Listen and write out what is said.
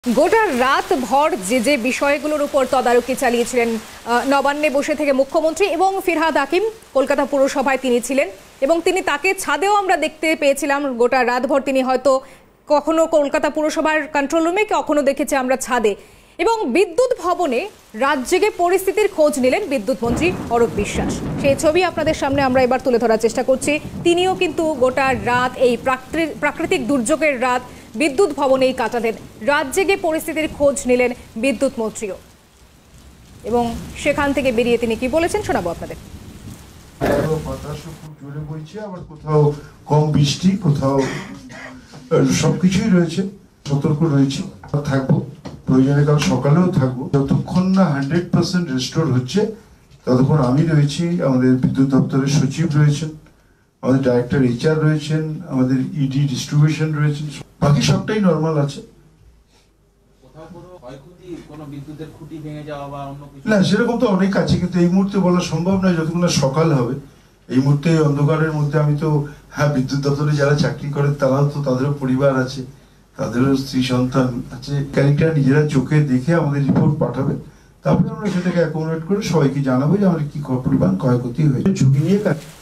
গোটা রাত ভর যে বিষয়গুলোর উপর তদারকি চালিয়েছিলেন নবান্নে বসে থেকে মুখ্যমন্ত্রী এবং ফিরহাদ হাকিম কলকাতা পুরসভায় তিনি ছিলেন এবং তিনি তাকে ছাদেও আমরা দেখতে পেয়েছিলাম। গোটা রাতভর তিনি হয়তো কখনো কলকাতা পুরসভার কন্ট্রোল রুমে, কখনো দেখেছি আমরা ছাদে, এবং বিদ্যুৎ ভবনে রাত জেগে পরিস্থিতির খোঁজ নিলেন বিদ্যুৎ মন্ত্রী অরূপ বিশ্বাস। সেই ছবি আপনাদের সামনে আমরা এবার তুলে ধরার চেষ্টা করছি। তিনিও কিন্তু গোটা রাত, এই প্রাকৃতিক দুর্যোগের রাত বিদ্যুৎ ভবনেই কাটালেন। রাত জেগে পরিস্থিতির খোঁজ নিলেন বিদ্যুৎ মন্ত্রীও, এবং সেখান থেকে বেরিয়ে তিনি কি বলেছেন শোনাবো আপনাদের। বাতাসও খুব জোরে বইছে, আবার কোথাও কম বৃষ্টি, কোথাও সবকিছুই রয়েছে। সতর্ক রয়েছি, থাকবো, প্রয়োজনে কাল সকালেও থাকবো। যতক্ষণ না 100% রেস্টোর হচ্ছে ততক্ষণ আমি রয়েছি, আমাদের বিদ্যুৎ দপ্তরের সচিব রয়েছেন, আমাদের ডাইরেক্টর HR রয়েছেন, আমাদের ED ডিস্ট্রিবিউশন রয়েছেন, বাকি সবটাই নর্মাল আছে। না, সেরকম তো অনেক আছে, কিন্তু এই মুহূর্তে বলা সম্ভব নয় যতক্ষণ না সকাল হবে। এই মুহূর্তে অন্ধকারের মধ্যে আমি তো, হ্যাঁ, বিদ্যুৎ দপ্তরে যারা চাকরি করেন তারাও তো, তাদেরও পরিবার আছে, তাদেরও স্ত্রী সন্তান আছে। ক্যারেক্টার নিজেরা চোখে দেখে আমাদের রিপোর্ট পাঠাবে, তারপরে আমরা সেটাকে অ্যাকোমোডেট করে সবাইকে জানাবো যে আমাদের কি পরিমাণ ক্ষয়ক্ষতি হয়েছে, ঝুঁকি নিয়ে